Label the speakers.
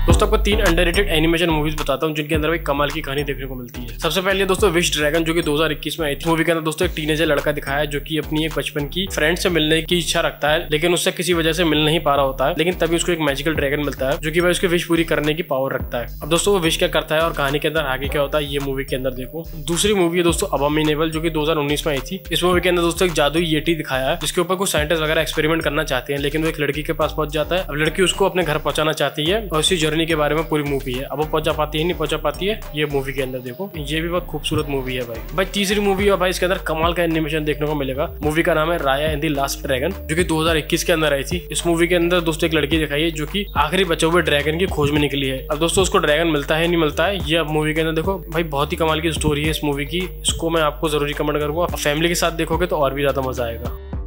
Speaker 1: दोस्तों आपको 3 underrated animation movies बताता हूँ जिनके अंदर भाई कमाल की कहानी देखने को मिलती है। सबसे पहले दोस्तों विश ड्रैगन, जो कि 2021 में आई थी। मूवी के अंदर दोस्तों एक टीनेजर लड़का दिखाया है जो कि अपनी एक बचपन की फ्रेंड से मिलने की इच्छा रखता है, लेकिन उससे किसी वजह से मिल नहीं पा रहा होता है। लेकिन तभी उसको एक मैजिकल ड्रैगन मिलता है जो कि भाई उसकी विश पूरी करने की पावर रखता है। अब दोस्तों वो विश क्या करता है और कहानी के अंदर आगे क्या होता है ये मूवी के अंदर देखो। दूसरी मूवी है दोस्तों अबॉमिनेबल, जो कि 2019 में आई थी। इस मूवी के अंदर दोस्तों एक जादुई येटी दिखाया है जिसके ऊपर कुछ साइंटिस्ट वगैरह एक्सपेरिमेंट करना चाहते हैं, लेकिन वो एक लड़की के पास पहुंच जाता है। अब लड़की उसको अपने घर पहुंचाना चाहती है और इसी जर्नी के बारे में पूरी मूवी है। अब वो पहुंचा पाती है नहीं पहुंचा पाती है ये मूवी के अंदर देखो। ये भी बहुत खूबसूरत मूवी है भाई। तीसरी मूवी है भाई, इसके अंदर कमाल का एनिमेशन देखने को मिलेगा। मूवी का नाम है राया एंड द लास्ट ड्रैगन, जो कि 2021 के अंदर आई थी। इस मूवी के अंदर दोस्तों एक लड़की दिखाई है जो कि आखिरी बचे हुए ड्रैगन की खोज में निकली है। अब दोस्तों उसको ड्रैगन मिलता है नहीं मिलता है ये अब मूवी के अंदर देखो भाई। बहुत ही कमाल की स्टोरी है इस मूवी की, इसको मैं आपको जरूरी कमेंट करूंगा। फैमिली के साथ देखोगे तो और भी ज्यादा मजा आएगा।